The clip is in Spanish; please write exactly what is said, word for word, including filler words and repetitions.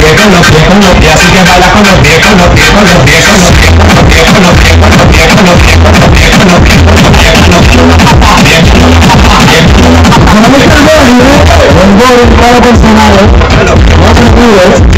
pies, con los pies, con los pies, así que baila con los pies, con los pies, con los pies, con los pies, con los pies, con los pies, con los pies, con los pies, con los pies, con los pies, con los pies, con los pies, con los pies, con los pies. No me está el boli, ¿eh? El boli para personal, ¿eh? No se